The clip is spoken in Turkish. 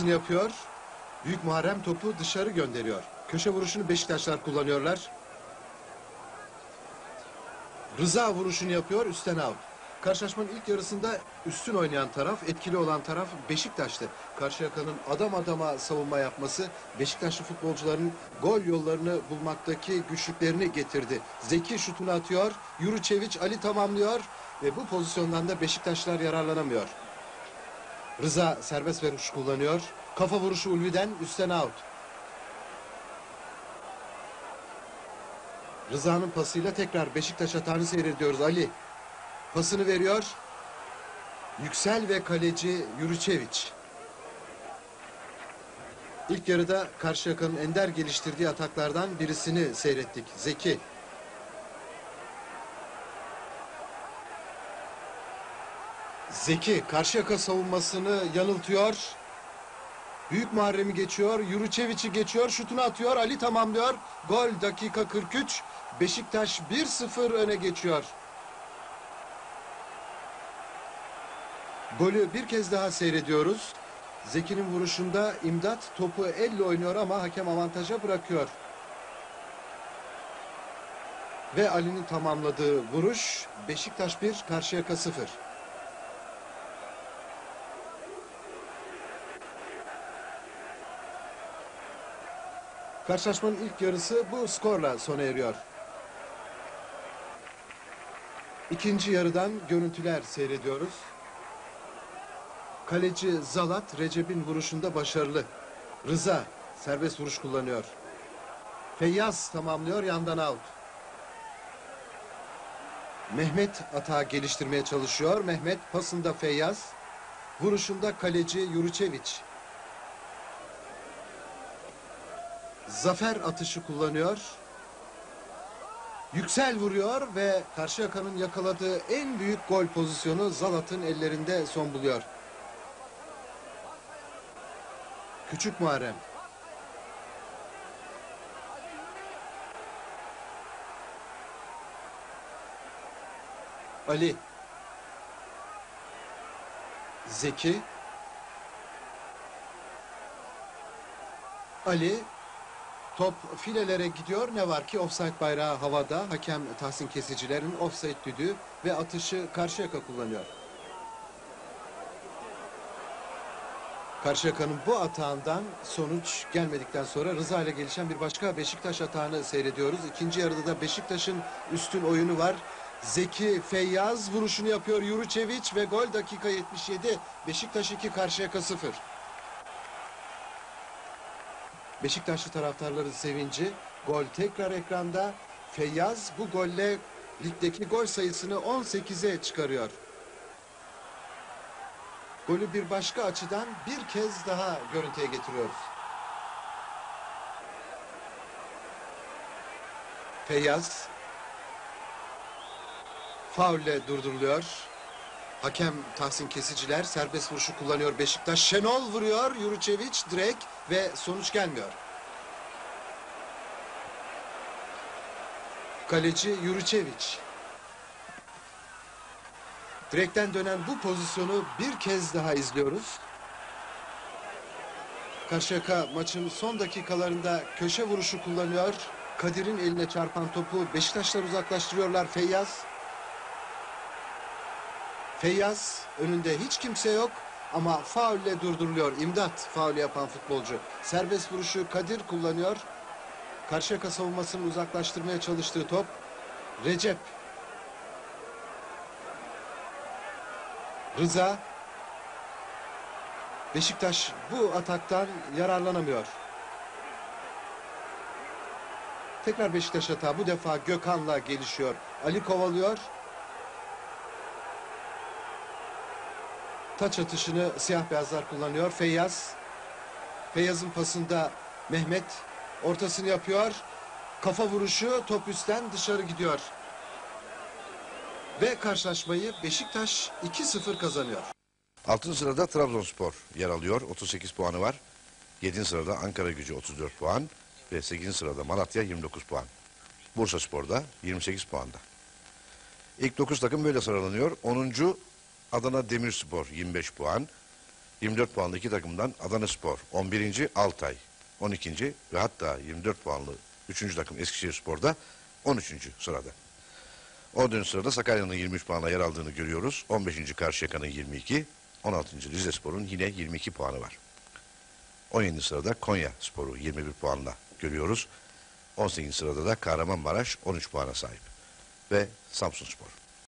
vuruşunu yapıyor. Büyük Muharrem topu dışarı gönderiyor. Köşe vuruşunu Beşiktaşlar kullanıyorlar. Rıza vuruşunu yapıyor, üstten out. Karşılaşmanın ilk yarısında üstün oynayan taraf, etkili olan taraf Beşiktaş'tı. Karşıyaka'nın adam adama savunma yapması Beşiktaşlı futbolcuların gol yollarını bulmaktaki güçlüklerini getirdi. Zeki şutunu atıyor, Yuriçeviç Ali tamamlıyor ve bu pozisyondan da Beşiktaşlar yararlanamıyor. Rıza serbest vuruş kullanıyor. Kafa vuruşu Ulvi'den, üstten out. Rıza'nın pasıyla tekrar Beşiktaş hatanı seyrediyoruz. Ali pasını veriyor. Yüksel ve kaleci Yuriçeviç. İlk yarıda Karşıyaka'nın ender geliştirdiği ataklardan birisini seyrettik. Zeki. Zeki Karşıyaka savunmasını yanıltıyor. Büyük Muharrem'i geçiyor. Yuriçeviç'i geçiyor. Şutunu atıyor. Ali tamamlıyor. Gol dakika 43. Beşiktaş 1-0 öne geçiyor. Golü bir kez daha seyrediyoruz. Zeki'nin vuruşunda İmdat topu elle oynuyor ama hakem avantaja bırakıyor. Ve Ali'nin tamamladığı vuruş Beşiktaş 1, Karşıyaka 0. Karşılaşmanın ilk yarısı bu skorla sona eriyor. İkinci yarıdan görüntüler seyrediyoruz. Kaleci Zalat Recep'in vuruşunda başarılı. Rıza serbest vuruş kullanıyor. Feyyaz tamamlıyor, yandan out. Mehmet atağı geliştirmeye çalışıyor. Mehmet pasında Feyyaz. Vuruşunda kaleci Yuriçeviç. Zafer atışı kullanıyor. Yüksel vuruyor ve Karşıyaka'nın yakaladığı en büyük gol pozisyonu Zalat'ın ellerinde son buluyor. Küçük Muharrem. Ali. Zeki. Ali. Top filelere gidiyor. Ne var ki ofsayt bayrağı havada. Hakem Tahsin Kesiciler'in ofsayt düdüğü ve atışı Karşıyaka kullanıyor. Karşıyaka'nın bu atağından sonuç gelmedikten sonra Rıza ile gelişen bir başka Beşiktaş atağını seyrediyoruz. İkinci yarıda da Beşiktaş'ın üstün oyunu var. Zeki Feyyaz vuruşunu yapıyor. Yuriçeviç ve gol dakika 77. Beşiktaş 2, Karşıyaka 0. Beşiktaşlı taraftarların sevinci. Gol tekrar ekranda. Feyyaz bu golle ligdeki gol sayısını 18'e çıkarıyor. Golü bir başka açıdan bir kez daha görüntüye getiriyoruz. Feyyaz faulle durduruluyor. Hakem Tahsin Kesiciler serbest vuruşu kullanıyor Beşiktaş. Şenol vuruyor, Yuriçeviç direkt ve sonuç gelmiyor. Kaleci Yuriçeviç. Direkten dönen bu pozisyonu bir kez daha izliyoruz. Karşıyaka maçın son dakikalarında köşe vuruşu kullanıyor. Kadir'in eline çarpan topu Beşiktaşlar uzaklaştırıyorlar. Feyyaz. Feyyaz önünde hiç kimse yok ama faulle durduruluyor. İmdat faul yapan futbolcu. Serbest vuruşu Kadir kullanıyor. Karşıyaka savunmasını uzaklaştırmaya çalıştığı top. Recep. Rıza. Beşiktaş bu ataktan yararlanamıyor. Tekrar Beşiktaş hata. Bu defa Gökhan'la gelişiyor. Ali kovalıyor. Taç atışını siyah beyazlar kullanıyor. Feyyaz. Feyyaz'ın pasında Mehmet ortasını yapıyor. Kafa vuruşu top üstten dışarı gidiyor. Ve karşılaşmayı Beşiktaş 2-0 kazanıyor. 6. sırada Trabzonspor yer alıyor. 38 puanı var. 7. sırada Ankaragücü 34 puan. Ve 8. sırada Malatya 29 puan. Bursaspor da 28 puanda. İlk 9 takım böyle sıralanıyor. 10. Adana Demirspor 25 puan. 24 puanlı iki takımdan Adana Spor, 11. Altay, 12. ve hatta 24 puanlı 3. takım Eskişehirspor'da 13. sırada. 14. sırada Sakarya'nın 23 puanla yer aldığını görüyoruz. 15. Karşıyaka'nın 22, 16. Rizespor'un yine 22 puanı var. 17. sırada Konya Sporu 21 puanla görüyoruz. 18. sırada da Kahramanmaraş 13 puana sahip. Ve Samsunspor.